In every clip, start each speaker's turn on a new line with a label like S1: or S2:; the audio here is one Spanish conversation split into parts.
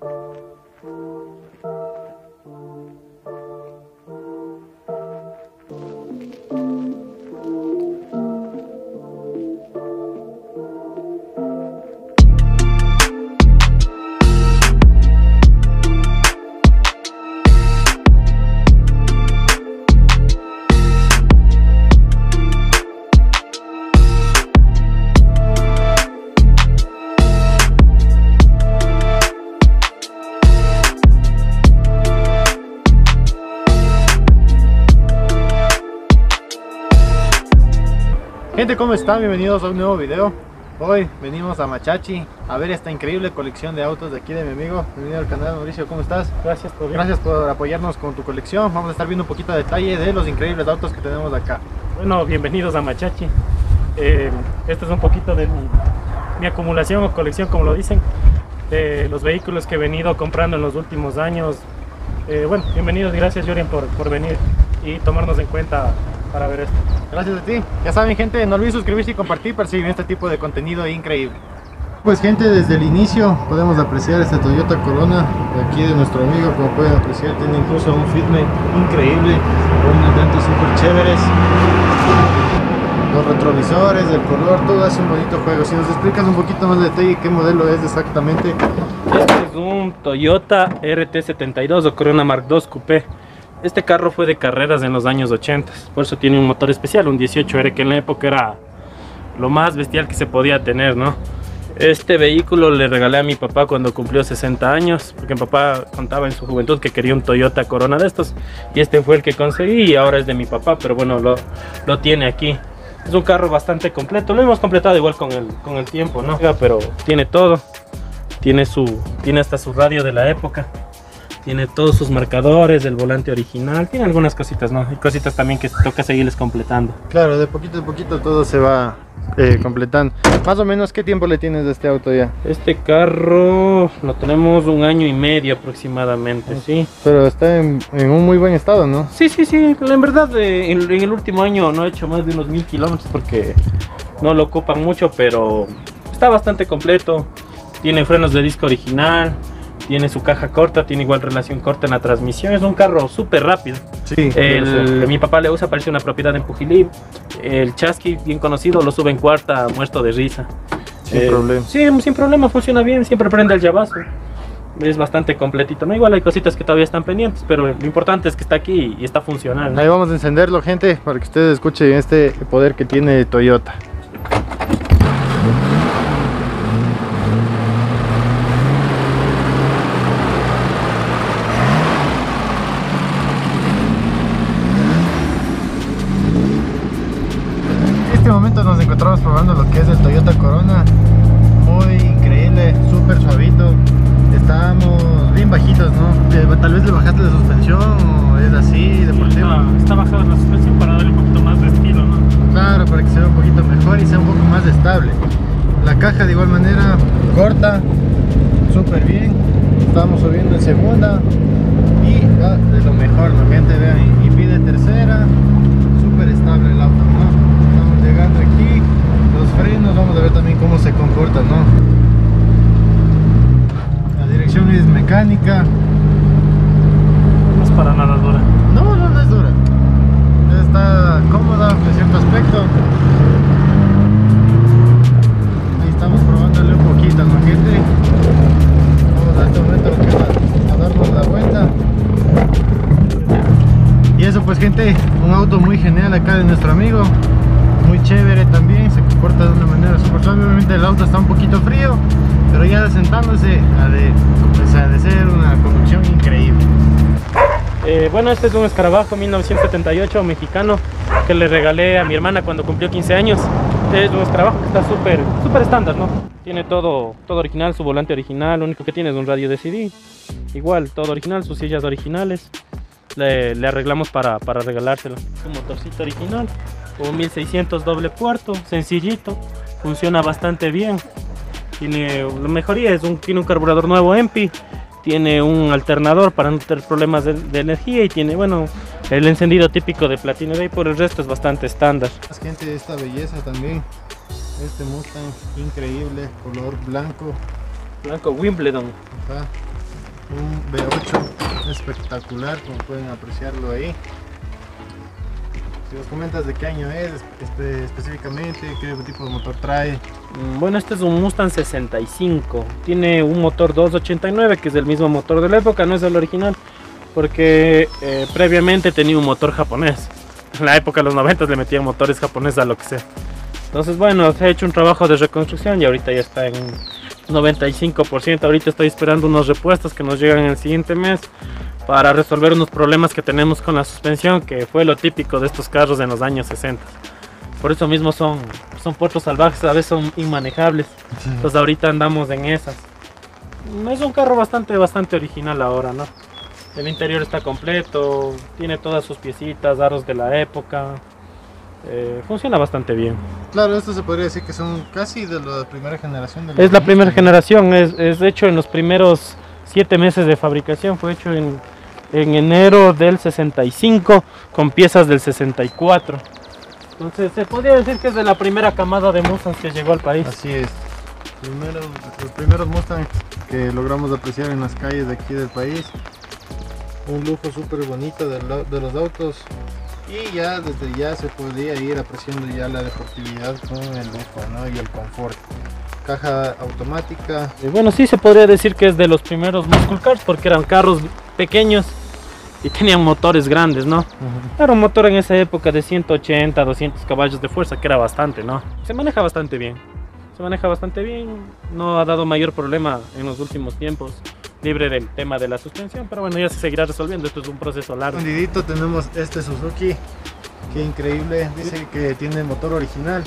S1: Gente, ¿cómo están? Bienvenidos a un nuevo video. Hoy venimos a Machachi a ver esta increíble colección de autos de aquí de mi amigo. Bienvenido al canal, Mauricio, ¿cómo estás? Gracias por apoyarnos con tu colección. Vamos a estar viendo un poquito de detalle de los increíbles autos que tenemos acá.
S2: Bueno, bienvenidos a Machachi. Esto es un poquito de mi acumulación o colección, como lo dicen, de los vehículos que he venido comprando en los últimos años. Bueno, bienvenidos y gracias, Jorien, por venir y tomarnos en cuenta para ver esto.
S1: Gracias a ti. Ya saben, gente, no olviden suscribirse y compartir para seguir este tipo de contenido increíble. Pues, gente, desde el inicio podemos apreciar esta Toyota Corona de aquí de nuestro amigo. Como pueden apreciar, tiene incluso un fitment increíble, unos lentes súper chéveres, los retrovisores, el color, todo hace un bonito juego. Si nos explicas un poquito más de detalle qué modelo es exactamente.
S2: Este es un Toyota RT72 o Corona Mark II Coupé. Este carro fue de carreras en los años 80, por eso tiene un motor especial, un 18R, que en la época era lo más bestial que se podía tener, ¿no? Este vehículo le regalé a mi papá cuando cumplió 60 años, porque mi papá contaba en su juventud que quería un Toyota Corona de estos, y este fue el que conseguí y ahora es de mi papá, pero bueno, lo tiene aquí. Es un carro bastante completo, lo hemos completado igual con el tiempo, ¿no? Pero tiene todo, tiene hasta su radio de la época. Tiene todos sus marcadores, el volante original, tiene algunas cositas, ¿no? Hay cositas también que toca seguirles completando.
S1: Claro, de poquito a poquito todo se va completando. Más o menos, ¿qué tiempo le tienes de este auto ya?
S2: Este carro lo tenemos 1 año y medio aproximadamente, sí.
S1: Pero está en un muy buen estado, ¿no?
S2: Sí, en verdad en el último año no he hecho más de unos 1000 kilómetros porque no lo ocupan mucho, pero está bastante completo. Tiene frenos de disco original. Tiene su caja corta, tiene igual relación corta en la transmisión. Es un carro súper rápido. Sí, mi papá le usa, parece una propiedad en Pujilí. El chasqui, bien conocido, lo sube en cuarta, muerto de risa.
S1: Sin problema.
S2: Sí, sin problema, funciona bien, siempre prende el llavazo. Es bastante completito, ¿no? Igual hay cositas que todavía están pendientes, pero lo importante es que está aquí y está funcionando.
S1: Ahí vamos a encenderlo, gente, para que ustedes escuchen este poder que tiene Toyota. En este momento nos encontramos probando lo que es el Toyota Corona. Muy increíble, súper suavito. Estábamos bien bajitos, ¿no? Tal vez le bajaste la suspensión o es así, deportivo.
S2: Está bajada la suspensión para darle un poquito más de estilo, ¿no?
S1: Claro, para que se vea un poquito mejor y sea un poco más estable. La caja de igual manera corta, súper bien. Estamos subiendo en segunda y va de lo mejor, ¿no, gente? Vean, y pide tercera, súper estable el auto, ¿no? Llegando aquí, los frenos, vamos a ver también cómo se comportan, ¿no? La dirección es mecánica.
S2: No es para nada dura.
S1: No es dura. Está cómoda de cierto aspecto. Ahí estamos probándole un poquito, ¿no, gente? Vamos a este momento lo que va a darnos la vuelta. Y eso, pues, gente, un auto muy genial acá de nuestro amigo. Muy chévere también, se comporta de una manera súper suave. Obviamente el auto está un poquito frío, pero ya sentándose ha de ser una conducción increíble.
S2: Bueno, este es un escarabajo 1978 mexicano que le regalé a mi hermana cuando cumplió 15 años. Es un escarabajo que está súper estándar, ¿no? Tiene todo original, su volante original, lo único que tiene es un radio de CD. Igual, todo original, sus sillas originales. Le arreglamos para regalárselo. Su motorcito original. Un 1600 doble puerto, sencillito, funciona bastante bien. Tiene la mejoría, tiene un carburador nuevo EMPI, tiene un alternador para no tener problemas de energía y tiene, bueno, el encendido típico de Platinum Day. Por el resto es bastante estándar.
S1: Gente, esta belleza también, este Mustang increíble, color blanco
S2: Wimbledon.
S1: acá. Un V8 espectacular, como pueden apreciarlo ahí. Si nos comentas de qué año es específicamente, qué tipo de motor trae.
S2: Bueno, este es un Mustang 65. Tiene un motor 289 que es el mismo motor de la época, no es el original, porque previamente tenía un motor japonés. En la época de los 90 le metían motores japoneses a lo que sea. Entonces bueno, se ha hecho un trabajo de reconstrucción y ahorita ya está en 95%. Ahorita estoy esperando unos repuestos que nos llegan el siguiente mes para resolver unos problemas que tenemos con la suspensión, que fue lo típico de estos carros en los años 60. Por eso mismo son puertos salvajes, a veces son inmanejables. Entonces ahorita andamos en esas. Es un carro bastante original ahora, ¿no? El interior está completo, tiene todas sus piecitas, aros de la época. Funciona bastante bien.
S1: Claro, esto se podría decir que son casi de la primera generación.
S2: Es la primera generación, es hecho en los primeros 7 meses de fabricación. Fue hecho en enero del 65 con piezas del 64. Entonces se podría decir que es de la primera camada de Mustangs que llegó al país.
S1: Así es. Los primeros Mustangs que logramos apreciar en las calles de aquí del país. Un lujo súper bonito de los autos. Y ya desde ya se podía ir apreciando ya la deportividad con el lujo, ¿no? Y el confort. Caja automática.
S2: Bueno, sí se podría decir que es de los primeros muscle cars porque eran carros pequeños y tenían motores grandes, ¿no? Era un motor en esa época de 180, 200 caballos de fuerza, que era bastante, ¿no? Se maneja bastante bien. No ha dado mayor problema en los últimos tiempos, libre del tema de la suspensión, pero bueno, ya se seguirá resolviendo. Esto es un proceso largo.
S1: Escondidito tenemos este Suzuki, que increíble, dice que tiene motor original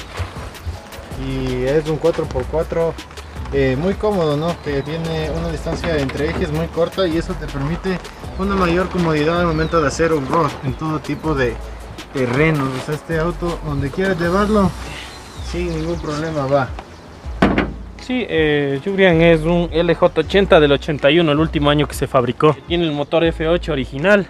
S1: y es un 4x4 muy cómodo, ¿no? Que tiene una distancia entre ejes muy corta y eso te permite una mayor comodidad al momento de hacer un road en todo tipo de terrenos. O sea, este auto donde quieras llevarlo sin ningún problema va.
S2: Sí, Julian es un LJ80 del 81, el último año que se fabricó. Tiene el motor F8 original.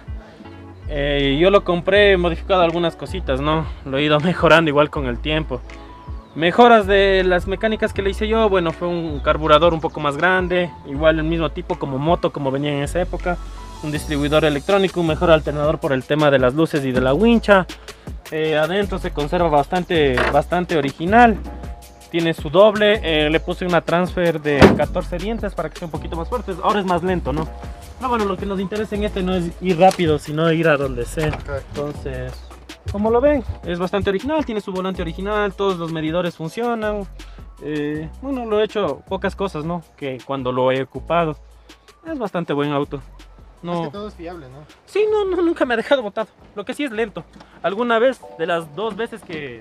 S2: Yo lo compré modificado algunas cositas, ¿no? Lo he ido mejorando igual con el tiempo. Mejoras de las mecánicas que le hice yo, bueno, fue un carburador un poco más grande, igual el mismo tipo como moto como venía en esa época. Un distribuidor electrónico, un mejor alternador por el tema de las luces y de la wincha. Adentro se conserva bastante original. Tiene su doble, le puse una transfer de 14 dientes para que sea un poquito más fuerte. Ahora es más lento, ¿no? No, bueno, lo que nos interesa en este no es ir rápido, sino ir a donde sea. Entonces, como lo ven, es bastante original, tiene su volante original, todos los medidores funcionan. Bueno, lo he hecho pocas cosas, ¿no? Que cuando lo he ocupado. Es bastante buen auto.
S1: No. Es que todo es fiable, ¿no?
S2: Sí, nunca me ha dejado botado. Lo que sí es lento. Alguna vez, de las dos veces que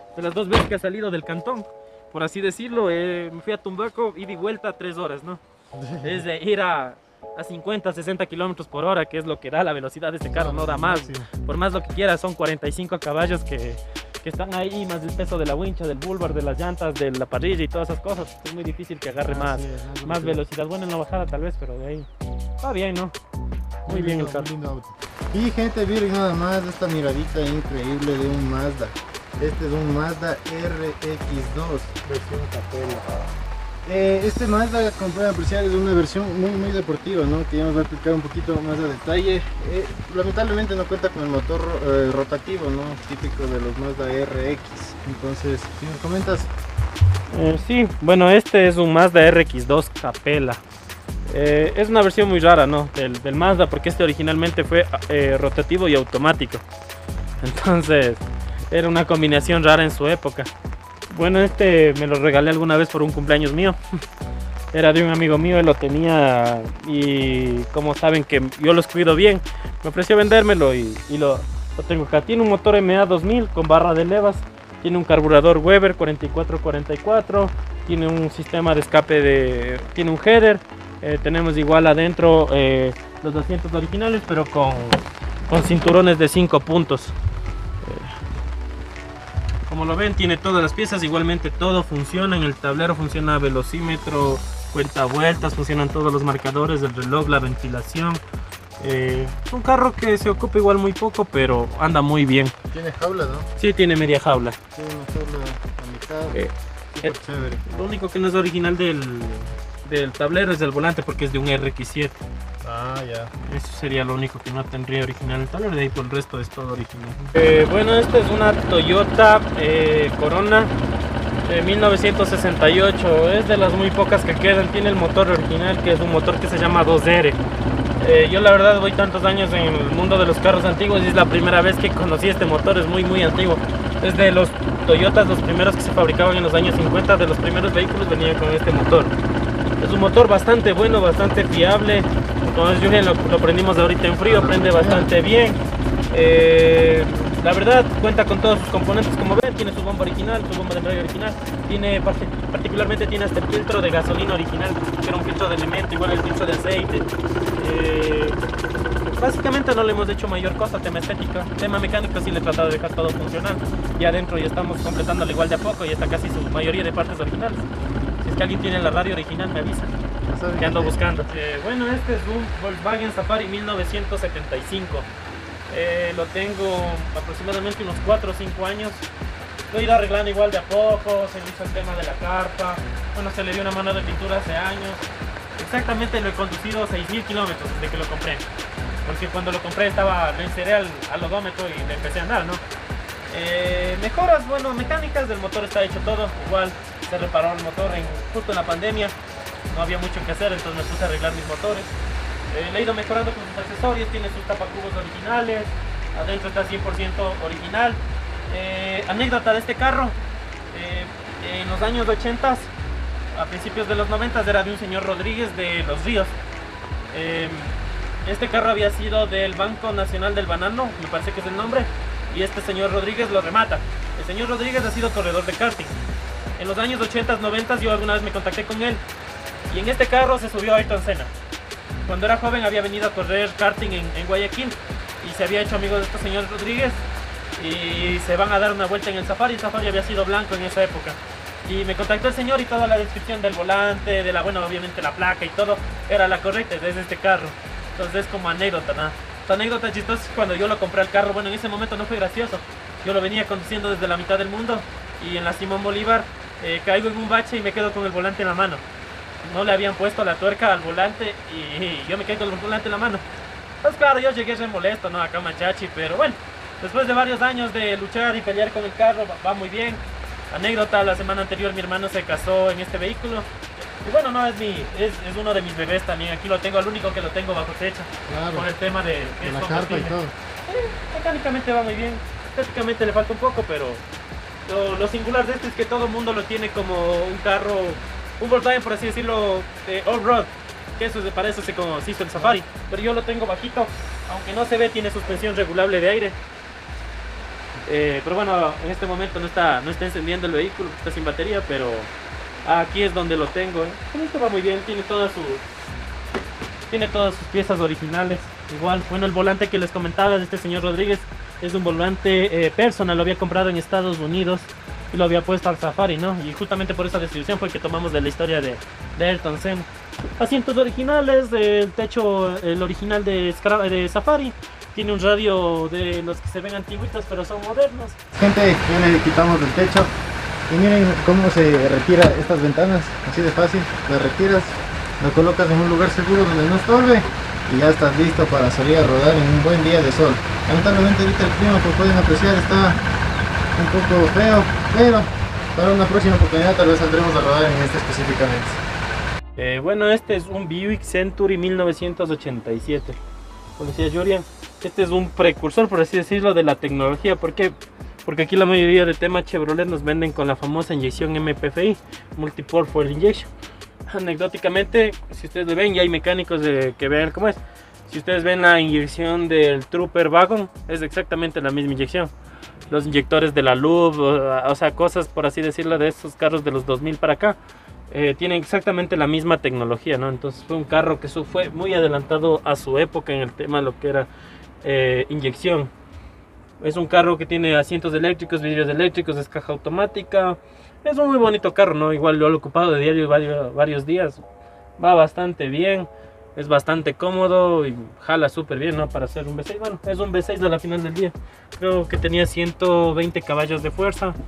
S2: ha salido del cantón, por así decirlo, me fui a Tumbaco, ida y vuelta 3 horas, ¿no? Es de ir a 50, 60 kilómetros por hora, que es lo que da la velocidad de este carro, no da más. Por más lo que quiera, son 45 caballos que están ahí, más el peso de la wincha, del bulbar, de las llantas, de la parrilla y todas esas cosas. Es muy difícil que agarre más velocidad. Bueno, en la bajada tal vez, pero de ahí va bien, ¿no? Muy bien el carro.
S1: Y gente, miren nada más esta miradita increíble de un Mazda. Este es un Mazda RX2 versión Capella. Este Mazda, como pueden apreciar, es una versión muy deportiva, ¿no? Que ya nos va a explicar un poquito más de detalle. Lamentablemente no cuenta con el motor rotativo, ¿no? Típico de los Mazda RX. Entonces, si nos comentas.
S2: Sí, bueno, este es un Mazda RX2 Capella. Es una versión muy rara, ¿no? Del Mazda, porque este originalmente fue rotativo y automático. Entonces era una combinación rara en su época. Bueno, este me lo regalé alguna vez por un cumpleaños mío. Era de un amigo mío, él lo tenía y como saben que yo los cuido bien, me ofreció vendérmelo y lo tengo acá. Tiene un motor MA 2000 con barra de levas, tiene un carburador Weber 4444, tiene un sistema de escape tiene un header. Tenemos igual adentro los asientos originales, pero con cinturones de 5 puntos. Como lo ven, tiene todas las piezas, igualmente todo funciona. En el tablero funciona velocímetro, cuenta vueltas, funcionan todos los marcadores del reloj, la ventilación. Es un carro que se ocupa igual muy poco, pero anda muy bien.
S1: Tiene jaula, ¿no?
S2: Sí, tiene media jaula.
S1: Tiene una jaula a mitad. Súper chévere.
S2: Lo único que no es original del tablero es el volante, porque es de un RX7.
S1: Ah, ya.
S2: Eso sería lo único que no tendría original el tablero, de ahí por el resto es todo original. Bueno, esta es una Toyota Corona 1968, es de las muy pocas que quedan. Tiene el motor original, que es un motor que se llama 2R. Yo la verdad voy tantos años en el mundo de los carros antiguos y es la primera vez que conocí este motor. Es muy antiguo, es de los Toyotas, los primeros que se fabricaban en los años 50, de los primeros vehículos venían con este motor. Es un motor bastante bueno, bastante fiable. Entonces Julian lo prendimos ahorita en frío, prende bastante bien. La verdad cuenta con todos sus componentes, como ven, tiene su bomba original, su bomba de embrague original, particularmente tiene hasta el filtro de gasolina original, que era un filtro de elemento, igual el filtro de aceite. Básicamente no le hemos hecho mayor cosa, tema estético, tema mecánico sí le he tratado de dejar todo funcional, y adentro ya estamos completándolo igual de a poco y está casi su mayoría de partes originales. Si es que alguien tiene la radio original me avisa, que ando buscando. Bueno, este es un Volkswagen Safari 1975. Lo tengo aproximadamente unos 4 o 5 años. Lo he ido arreglando igual de a poco, se me hizo el tema de la carpa, bueno, se le dio una mano de pintura hace años. Exactamente lo he conducido 6.000 kilómetros desde que lo compré, porque cuando lo compré lo inseré al odómetro y le empecé a andar, ¿no? Mejoras, bueno, mecánicas del motor está hecho todo, igual se reparó el motor justo en la pandemia, no había mucho que hacer, entonces me puse a arreglar mis motores. Le he ido mejorando con sus accesorios, tiene sus tapacubos originales, adentro está 100% original. Anécdota de este carro, en los años 80, a principios de los 90, era de un señor Rodríguez de Los Ríos. Este carro había sido del Banco Nacional del Banano, me parece que es el nombre, y este señor Rodríguez lo remata. El señor Rodríguez ha sido corredor de karting. En los años 80, 90 yo alguna vez me contacté con él, y en este carro se subió Ayrton Senna. Cuando era joven había venido a correr karting en Guayaquil y se había hecho amigo de este señor Rodríguez y se van a dar una vuelta en el Safari. El Safari había sido blanco en esa época y me contactó el señor y toda la descripción del volante, de bueno, obviamente la placa y todo era la correcta desde este carro. Entonces es como anécdota, ¿no? La anécdota chistosa es cuando yo lo compré al carro. Bueno, en ese momento no fue gracioso, yo lo venía conduciendo desde la mitad del mundo y en la Simón Bolívar caigo en un bache y me quedo con el volante en la mano. No le habían puesto la tuerca al volante y yo me quedé con el volante en la mano. Pues claro, yo llegué re molesto, ¿no? Acá machachi, pero bueno, después de varios años de luchar y pelear con el carro, va muy bien. Anécdota, la semana anterior mi hermano se casó en este vehículo. Y bueno, no, es uno de mis bebés también. Aquí lo tengo, el único que lo tengo bajo techo. Claro, por el tema de
S1: la carpa y todo.
S2: Mecánicamente va muy bien. Estéticamente le falta un poco, pero lo singular de este es que todo el mundo lo tiene como un carro, un Volkswagen, por así decirlo, de off-road, que eso para eso se hizo el Safari, pero yo lo tengo bajito, aunque no se ve, tiene suspensión regulable de aire. Pero bueno, en este momento no está encendiendo el vehículo, está sin batería, pero aquí es donde lo tengo. Esto va muy bien, tiene todas sus piezas originales. Igual, bueno, el volante que les comentaba de este señor Rodríguez es un volante personal, lo había comprado en Estados Unidos y lo había puesto al Safari, ¿no? Y justamente por esa distribución fue que tomamos de la historia de Ayrton Senna. Asientos originales, el techo, el original de Safari. Tiene un radio de los que se ven antiguitos, pero son modernos.
S1: Gente, ya le quitamos el techo. Y miren cómo se retira estas ventanas. Así de fácil, las retiras, las colocas en un lugar seguro donde no estorbe. Y ya estás listo para salir a rodar en un buen día de sol. Lamentablemente ahorita el clima, como pueden apreciar, está un poco feo, pero para una próxima oportunidad tal vez saldremos a rodar en este específicamente.
S2: Bueno, este es un Buick Century 1987. Como decía Julian, este es un precursor, por así decirlo, de la tecnología. ¿Por qué? Porque aquí la mayoría de temas Chevrolet nos venden con la famosa inyección MPFI, Multi-Port Fuel Injection. Anecdóticamente, si ustedes lo ven, ya hay mecánicos que vean cómo es. Si ustedes ven la inyección del Trooper Wagon, es exactamente la misma inyección. Los inyectores de la Lube, o sea, cosas por así decirlo de estos carros de los 2000 para acá, tienen exactamente la misma tecnología, ¿no? Entonces fue un carro que fue muy adelantado a su época en el tema de lo que era inyección. Es un carro que tiene asientos eléctricos, vidrios eléctricos, es caja automática. Es un muy bonito carro, ¿no? Igual lo he ocupado de diario varios días. Va bastante bien, es bastante cómodo y jala súper bien, ¿no? Para hacer un V6. Bueno, es un V6 a la final del día. Creo que tenía 120 caballos de fuerza.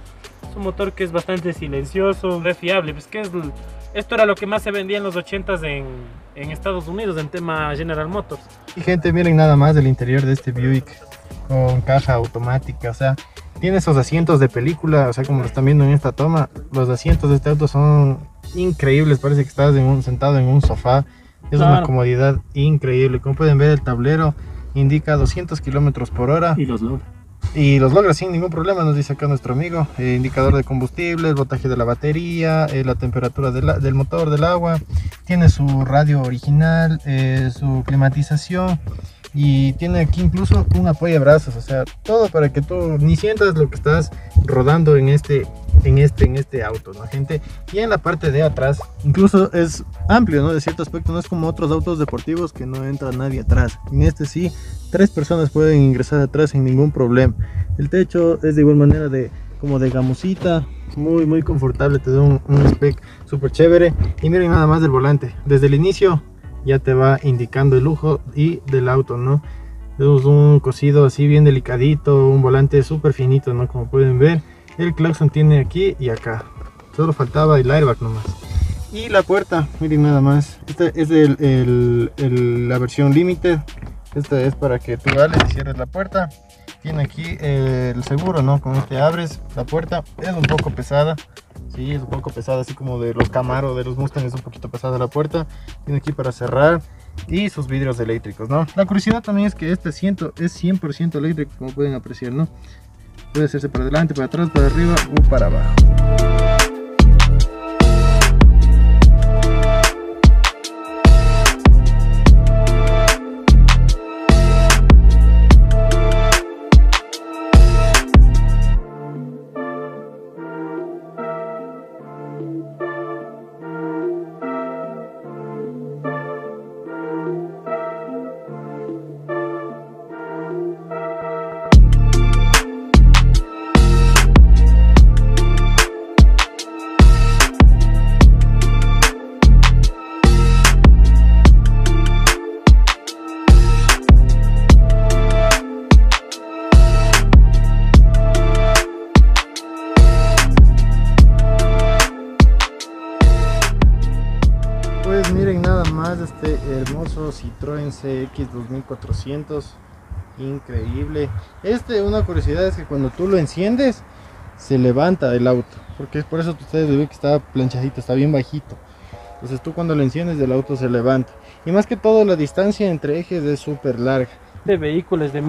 S2: Es un motor que es bastante silencioso, re fiable. Pues que esto era lo que más se vendía en los 80s en Estados Unidos en tema General Motors.
S1: Y gente, miren nada más del interior de este Buick con caja automática, o sea, tiene esos asientos de película, o sea, como lo están viendo en esta toma, los asientos de este auto son increíbles, parece que estás sentado en un sofá, es una comodidad increíble. Como pueden ver, el tablero indica 200 kilómetros por hora. Y los logra sin ningún problema, nos dice acá nuestro amigo. Indicador de combustible, el voltaje de la batería, la temperatura del motor, del agua. Tiene su radio original, su climatización. Y tiene aquí incluso un apoyabrazos, o sea, todo para que tú ni sientas lo que estás rodando en este auto, ¿no, gente? Y en la parte de atrás, incluso es amplio, ¿no? De cierto aspecto, no es como otros autos deportivos que no entra nadie atrás. En este sí, 3 personas pueden ingresar atrás sin ningún problema. El techo es de igual manera como de gamusita, muy confortable, te da un spec súper chévere. Y miren nada más del volante, desde el inicio ya te va indicando el lujo y del auto, ¿no? Es un cosido así bien delicadito, un volante súper finito, ¿no? Como pueden ver, el claxon tiene aquí y acá, solo faltaba el airbag nomás. Y la puerta, miren nada más, esta es la versión limited. Esta es para que tú abres y cierres la puerta. Tiene aquí el seguro, ¿no? Con este abres la puerta, es un poco pesada. Sí, es un poco pesada, así como de los Camaro, de los Mustang, es un poquito pesada la puerta. Tiene aquí para cerrar y sus vidrios eléctricos, ¿no? La curiosidad también es que este asiento es 100% eléctrico, como pueden apreciar, ¿no? Puede hacerse para adelante, para atrás, para arriba o para abajo. Pues miren nada más este hermoso Citroën CX 2400, increíble. Una curiosidad es que cuando tú lo enciendes se levanta el auto, porque es por eso que ustedes ven que está planchadito, está bien bajito. Entonces tú cuando lo enciendes el auto se levanta, y más que todo la distancia entre ejes es súper larga.
S2: Este vehículo es de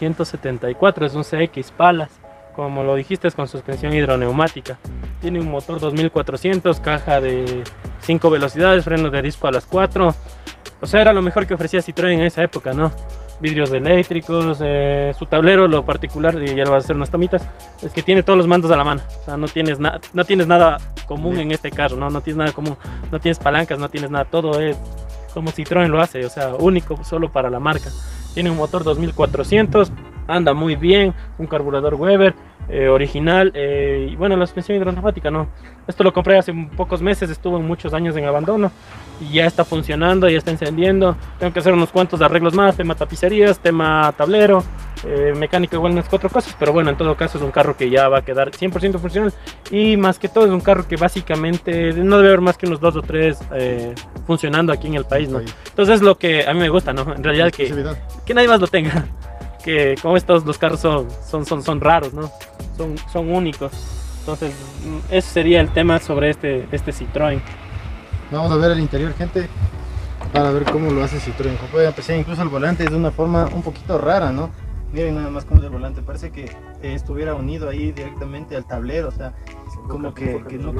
S2: 1974, es un CX Palas, como lo dijiste, es con suspensión hidroneumática. Tiene un motor 2400, caja de 5 velocidades, frenos de disco a las 4. O sea, era lo mejor que ofrecía Citroën en esa época, ¿no? Vidrios eléctricos, su tablero, lo particular, y ya lo vas a hacer unas tomitas, es que tiene todos los mandos a la mano. O sea, no tienes nada común en este carro, ¿no? No tienes nada común, no tienes palancas, no tienes nada, todo es como Citroën lo hace, o sea, único, solo para la marca. Tiene un motor 2400, anda muy bien, un carburador Weber original, y bueno, la suspensión hidroneumática, ¿no? Esto lo compré hace pocos meses, estuvo muchos años en abandono y ya está funcionando, ya está encendiendo. Tengo que hacer unos cuantos arreglos más, tema tapicerías, tema tablero, mecánica, igual unas 4 cosas, pero bueno, en todo caso es un carro que ya va a quedar 100% funcional, y más que todo es un carro que básicamente no debe haber más que unos 2 o 3 funcionando aquí en el país, ¿no? Entonces es lo que a mí me gusta, ¿no? En realidad que nadie más lo tenga, que como estos los carros son raros, ¿no? Son únicos. Entonces ese sería el tema sobre este Citroën.
S1: Vamos a ver el interior, gente, para ver cómo lo hace Citroën. Como pueden apreciar, incluso el volante es de una forma un poquito rara, ¿no? Miren nada más cómo es el volante, parece que estuviera unido ahí directamente al tablero, o sea, como que no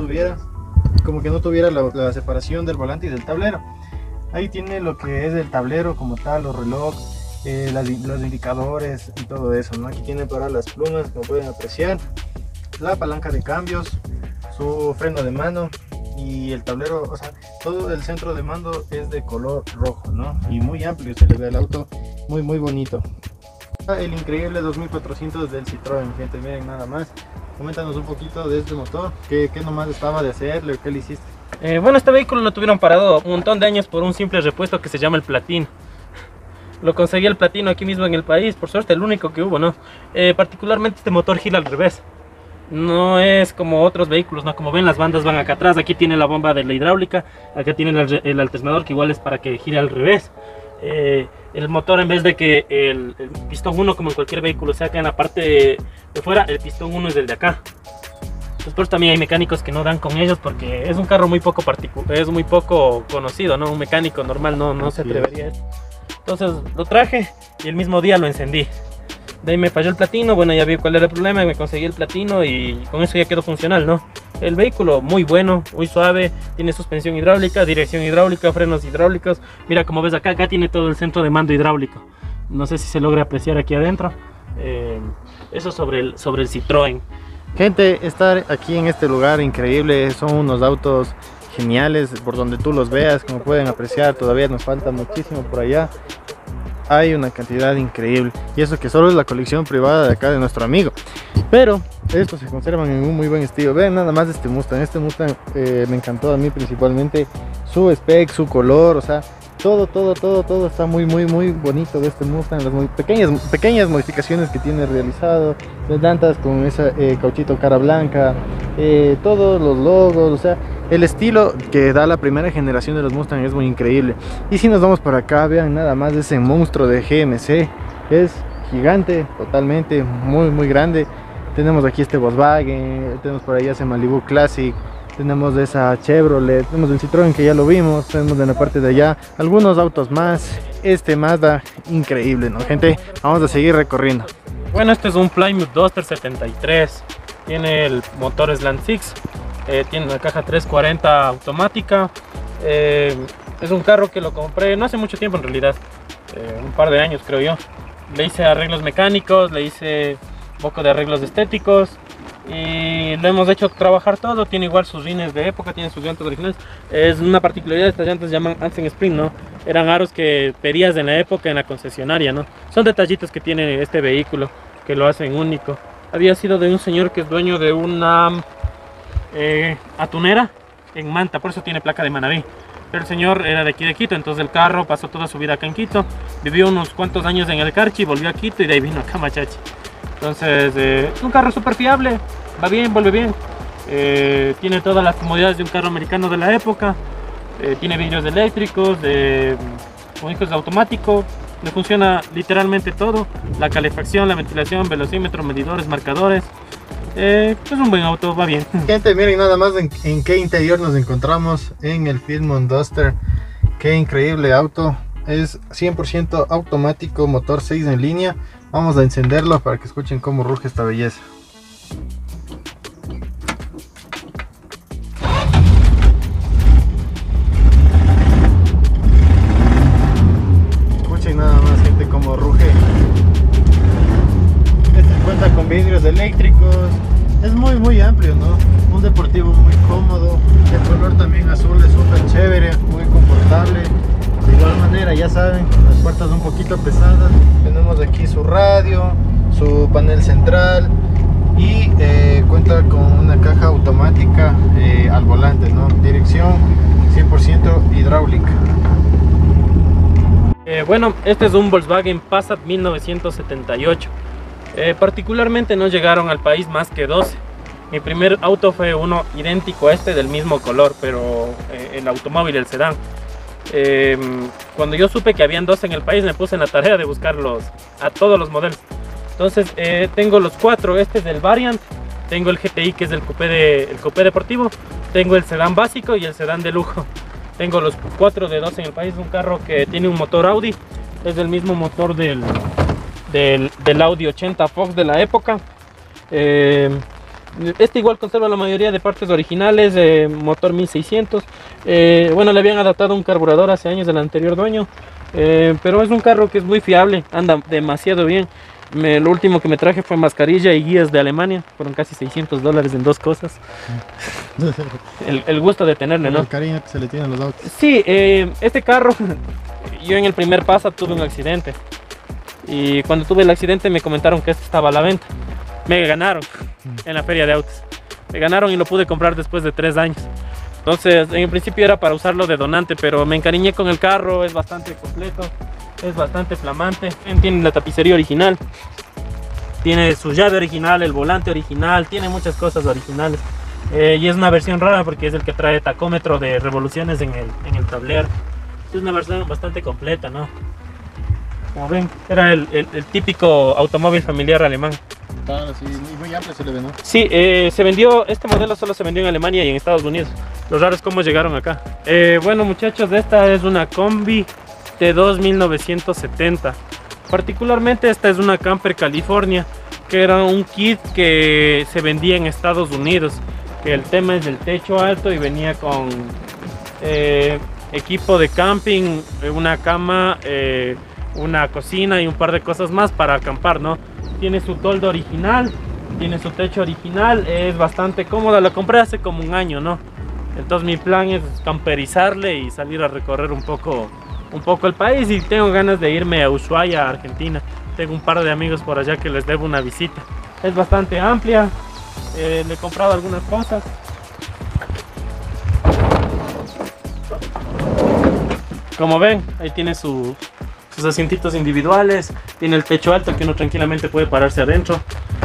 S1: tuviera la separación del volante y del tablero. Ahí tiene lo que es el tablero como tal, los relojes, los indicadores y todo eso, ¿no? Aquí tiene para las plumas, como pueden apreciar, la palanca de cambios, su freno de mano y el tablero, o sea, todo el centro de mando es de color rojo, ¿no? Y muy amplio, se le ve el auto muy bonito. El increíble 2400 del Citroën, gente, miren nada más. Coméntanos un poquito de este motor, ¿qué nomás estaba de hacerle, qué le hiciste?
S2: Bueno, este vehículo lo tuvieron parado un montón de años por un simple repuesto que se llama el platino. Lo conseguí el platino aquí mismo en el país, por suerte el único que hubo, ¿no? Particularmente este motor gira al revés. No es como otros vehículos, ¿no? Como ven, las bandas van acá atrás. Aquí tiene la bomba de la hidráulica. Acá tiene el alternador, que igual es para que gire al revés. El motor, en vez de que el pistón 1, como en cualquier vehículo, sea acá en la parte de fuera, el pistón 1 es el de acá. Después también hay mecánicos que no dan con ellos porque es un carro muy poco es muy poco conocido, ¿no? Un mecánico normal no se atrevería a eso. Entonces lo traje y el mismo día lo encendí. De ahí me falló el platino, bueno, ya vi cuál era el problema, me conseguí el platino y con eso ya quedó funcional, ¿no? El vehículo muy bueno, muy suave, tiene suspensión hidráulica, dirección hidráulica, frenos hidráulicos. Mira, como ves acá tiene todo el centro de mando hidráulico. No sé si se logra apreciar aquí adentro. Eso sobre el Citroën.
S1: Gente, estar aquí en este lugar increíble, son unos autos geniales por donde tú los veas, como pueden apreciar. Todavía nos falta muchísimo por allá. Hay una cantidad increíble, y eso que solo es la colección privada de acá de nuestro amigo, pero estos se conservan en un muy buen estilo. Vean nada más este Mustang me encantó a mí, principalmente su spec, su color, o sea, todo está muy bonito de este Mustang. Las muy pequeñas modificaciones que tiene realizado, las llantas con esa cauchito cara blanca, todos los logos, o sea, el estilo que da la primera generación de los Mustang es muy increíble. Y si nos vamos para acá, vean nada más ese monstruo de GMC, es gigante, totalmente, muy grande. Tenemos aquí este Volkswagen, tenemos por allá ese Malibu Classic, tenemos esa Chevrolet, tenemos el Citroën que ya lo vimos, tenemos en la parte de allá algunos autos más, este Mazda, increíble, ¿no, gente? Vamos a seguir recorriendo.
S2: Bueno, este es un Plymouth Duster 73, tiene el motor Slant 6, tiene una caja 340 automática. Es un carro que lo compré no hace mucho tiempo en realidad, un par de años creo yo. Le hice arreglos mecánicos, le hice un poco de arreglos estéticos y lo hemos hecho trabajar todo. Tiene igual sus rines de época, tiene sus llantas originales. Es una particularidad de estas llantas, se llaman Ansen Spring, ¿no? Eran aros que pedías en la época en la concesionaria, ¿no? Son detallitos que tiene este vehículo que lo hacen único. Había sido de un señor que es dueño de una atunera en Manta, por eso tiene placa de Manabí. Pero el señor era de aquí de Quito, entonces el carro pasó toda su vida acá en Quito, vivió unos cuantos años en el Carchi, volvió a Quito y de ahí vino acá a Machachi. Entonces es un carro súper fiable, va bien, vuelve bien, tiene todas las comodidades de un carro americano de la época, tiene vidrios eléctricos, de automático, le funciona literalmente todo, la calefacción, la ventilación, velocímetro, medidores, marcadores. Es un buen auto, va bien.
S1: Gente, miren nada más en qué interior nos encontramos en el Plymouth Duster. Qué increíble auto, es 100% automático, motor 6 en línea. Vamos a encenderlo para que escuchen cómo ruge esta belleza. Escuchen nada más, gente, cómo ruge. Este cuenta con vidrios eléctricos, es muy amplio, ¿no? Un deportivo muy cómodo, el color también azul es súper chévere, muy confortable. De igual manera, ya saben, las puertas un poquito pesadas. Tenemos aquí su radio, su panel central y cuenta con una caja automática al volante, ¿no? Dirección 100% hidráulica.
S2: Bueno, este es un Volkswagen Passat 1978. Particularmente no llegaron al país más que 12. Mi primer auto fue uno idéntico a este, del mismo color, pero el automóvil, el sedán. Cuando yo supe que habían 12 en el país, me puse en la tarea de buscarlos a todos los modelos. Entonces tengo los 4, este es el Variant, tengo el GTI, que es el coupé deportivo, tengo el sedán básico y el sedán de lujo. Tengo los 4 de 12 en el país, un carro que tiene un motor Audi, es el mismo motor del Audi 80 Fox de la época. Este igual conserva la mayoría de partes originales, motor 1600. Bueno, le habían adaptado un carburador hace años del anterior dueño, pero es un carro que es muy fiable, anda demasiado bien. Lo último que me traje fue mascarilla y guías de Alemania, fueron casi $600 en 2 cosas. el gusto de tenerle, ¿no?
S1: El cariño que se le tiene a los autos.
S2: Sí, este carro, yo en el primer Passat tuve un accidente. Y cuando tuve el accidente me comentaron que este estaba a la venta. Me ganaron en la feria de autos. Me ganaron y lo pude comprar después de 3 años. Entonces, en principio era para usarlo de donante, pero me encariñé con el carro, es bastante completo, es bastante flamante. Tiene la tapicería original. Tiene su llave original, el volante original, tiene muchas cosas originales. Y es una versión rara porque es el que trae tacómetro de revoluciones en el tablero. Es una versión bastante completa, ¿no? Como ven, era el típico automóvil familiar alemán.
S1: Claro, sí, muy amplio se le ve, ¿no?
S2: Sí, se vendió, este modelo solo se vendió en Alemania y en Estados Unidos. Lo raro es cómo llegaron acá. Bueno, muchachos, esta es una combi T2 1970. Particularmente esta es una Camper California, que era un kit que se vendía en Estados Unidos. Que el tema es del techo alto y venía con equipo de camping, una cama, una cocina y un par de cosas más para acampar, ¿no? Tiene su toldo original, tiene su techo original, es bastante cómoda. La compré hace como un año, ¿no? Entonces mi plan es camperizarle y salir a recorrer un poco el país, y tengo ganas de irme a Ushuaia, Argentina. Tengo un par de amigos por allá que les debo una visita. Es bastante amplia, le he comprado algunas cosas. Como ven, ahí tiene sus asientitos individuales, tiene el techo alto que uno tranquilamente puede pararse adentro.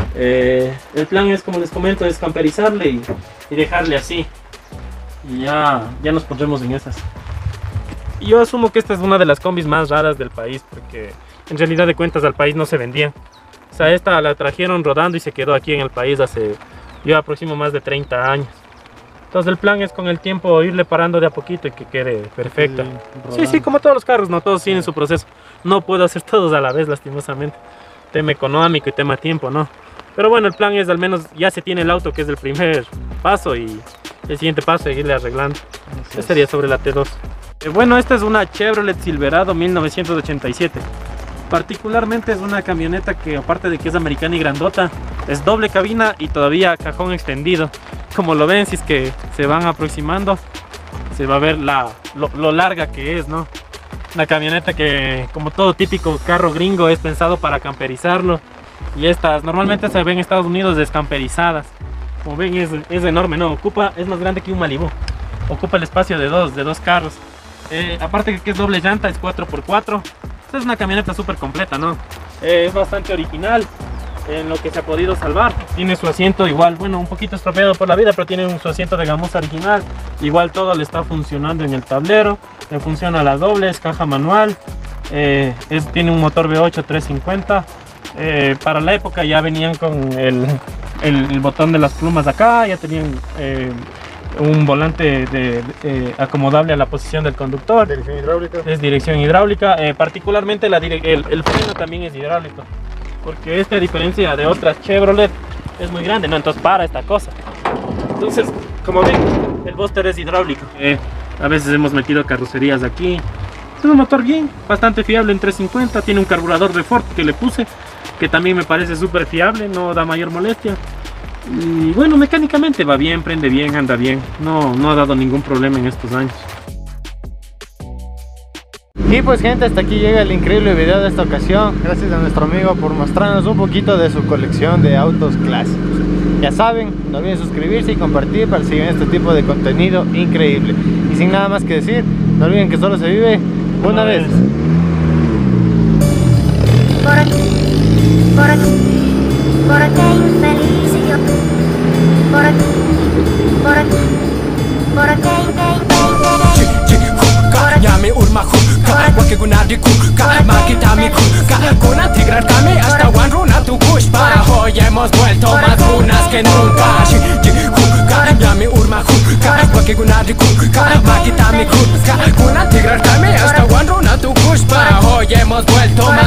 S2: El plan es, como les comento, es camperizarle y dejarle así. Y ya nos pondremos en esas. Y yo asumo que esta es una de las combis más raras del país, porque en realidad de cuentas al país no se vendían. O sea, esta la trajeron rodando y se quedó aquí en el país hace, yo aproximo, más de 30 años. Entonces el plan es con el tiempo irle parando de a poquito y que quede perfecta. Sí, como todos los carros, no todos tienen su proceso. No puedo hacer todos a la vez, lastimosamente. Tema económico y tema tiempo, ¿no? Pero bueno, el plan es, al menos ya se tiene el auto, que es el primer paso, y el siguiente paso es seguirle arreglando. Este sería sobre la T2. Bueno, esta es una Chevrolet Silverado 1987. Particularmente es una camioneta que, aparte de que es americana y grandota, es doble cabina y todavía cajón extendido. Como lo ven, si es que se van aproximando, se va a ver lo larga que es, ¿no? Una camioneta que, como todo típico carro gringo, es pensado para camperizarlo. Y estas normalmente se ven en Estados Unidos descamperizadas. Como ven, es enorme, ¿no? Es más grande que un Malibu. Ocupa el espacio de dos carros. Aparte que es doble llanta, es 4x4. Esta es una camioneta súper completa, ¿no? Es bastante original en lo que se ha podido salvar. Tiene su asiento igual, bueno, un poquito estropeado por la vida, pero tiene su asiento de gamuza original. Igual todo le está funcionando en el tablero. Le funciona las dobles, caja manual. Tiene un motor V8 350. Para la época ya venían con el botón de las plumas acá. Ya tenían un volante acomodable a la posición del conductor.
S1: Dirección hidráulica.
S2: Es dirección hidráulica. Particularmente el freno también es hidráulico, porque a diferencia de otras Chevrolet es muy grande, ¿no? Entonces para esta cosa. Entonces, como ven, el booster es hidráulico. A veces hemos metido carrocerías aquí. Es un motor bien, bastante fiable en 350. Tiene un carburador de Ford que le puse, que también me parece súper fiable, no da mayor molestia. Y bueno, mecánicamente va bien, prende bien, anda bien. No ha dado ningún problema en estos años.
S1: Y pues gente, hasta aquí llega el increíble video de esta ocasión. Gracias a nuestro amigo por mostrarnos un poquito de su colección de autos clásicos. Ya saben, no olviden suscribirse y compartir para seguir este tipo de contenido increíble. Y sin nada más que decir, no olviden que solo se vive una vez.
S3: ¿Por qué infeliz yo? ¿Por qué
S4: Llame urmajuka, wakegunadikuka, makitamijuka, con integrar kami hasta Wanruna tu para hoy hemos vuelto más lunas que nunca. Llame urmajuka, wakegunadikuka, makitamijuka, con integrar kami hasta Wanruna tu para hoy hemos vuelto más